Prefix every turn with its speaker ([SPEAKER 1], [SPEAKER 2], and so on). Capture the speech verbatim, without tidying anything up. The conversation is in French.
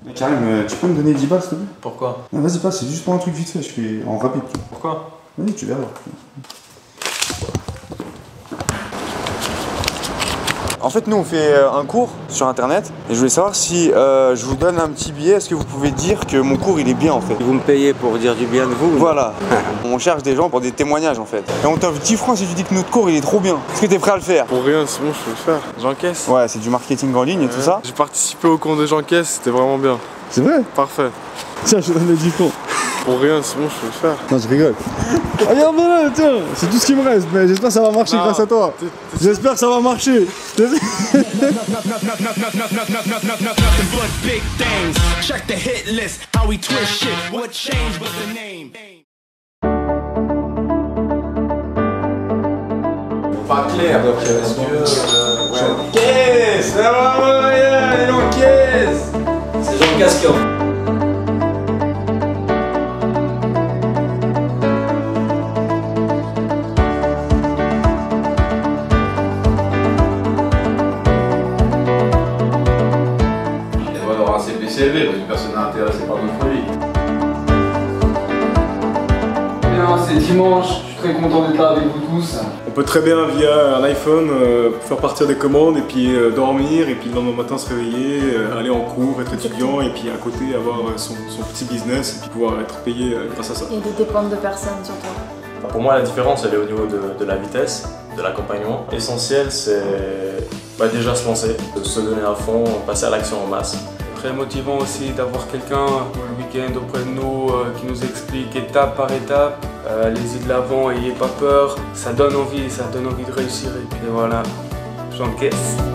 [SPEAKER 1] Karim, tu peux me donner dix balles s'il te plaît?
[SPEAKER 2] Pourquoi?
[SPEAKER 1] Non, vas-y, passe, c'est juste pour un truc vite fait, je fais en rapide.
[SPEAKER 2] Pourquoi?
[SPEAKER 1] Vas-y, tu verras. En fait, nous on fait un cours sur internet et je voulais savoir si euh, je vous donne un petit billet, est-ce que vous pouvez dire que mon cours il est bien en fait?
[SPEAKER 3] Vous me payez pour dire du bien de vous?
[SPEAKER 1] Voilà. On cherche des gens pour des témoignages en fait. Et on t'offre dix francs si tu dis que notre cours il est trop bien. Est-ce que t'es prêt à le faire?
[SPEAKER 4] Pour rien, c'est bon, je peux le faire. J'encaisse.
[SPEAKER 1] Ouais, c'est du marketing en ligne et
[SPEAKER 4] ouais.
[SPEAKER 1] tout ça.
[SPEAKER 4] J'ai participé au cours de J'encaisse, c'était vraiment bien.
[SPEAKER 1] C'est vrai?
[SPEAKER 4] Parfait.
[SPEAKER 1] Tiens, je te donne les dix francs.
[SPEAKER 4] Pour rien, c'est bon, je peux le faire.
[SPEAKER 1] Non, je rigole. Regarde-le, tiens, c'est tout ce qui me reste, mais j'espère que ça va marcher non, grâce à toi. J'espère que ça va marcher.
[SPEAKER 2] Pas clair, donc est-ce que... Euh, ouais.
[SPEAKER 1] J'encaisse. Ça va, ouais, il encaisse.
[SPEAKER 2] C'est J'encaisse qui en...
[SPEAKER 5] C P C élevé parce que personne n'est intéressé par notre vie.
[SPEAKER 6] Bien, c'est dimanche, je suis très content d'être là avec vous tous.
[SPEAKER 7] On peut très bien via un iPhone euh, faire partir des commandes et puis euh, dormir et puis le lendemain matin se réveiller, euh, aller en cours, être étudiant et puis à côté avoir euh, son, son petit business et puis pouvoir être payé euh, grâce à ça.
[SPEAKER 8] Et de dépendre de personne sur toi.
[SPEAKER 9] Enfin, pour moi la différence elle est au niveau de, de la vitesse, de l'accompagnement. L'essentiel c'est bah, déjà se lancer, de se donner à fond, passer à l'action en masse.
[SPEAKER 10] Très motivant aussi d'avoir quelqu'un le week-end auprès de nous euh, qui nous explique étape par étape. Euh, allez-y de l'avant, ayez pas peur, ça donne envie, ça donne envie de réussir et puis voilà, j'encaisse.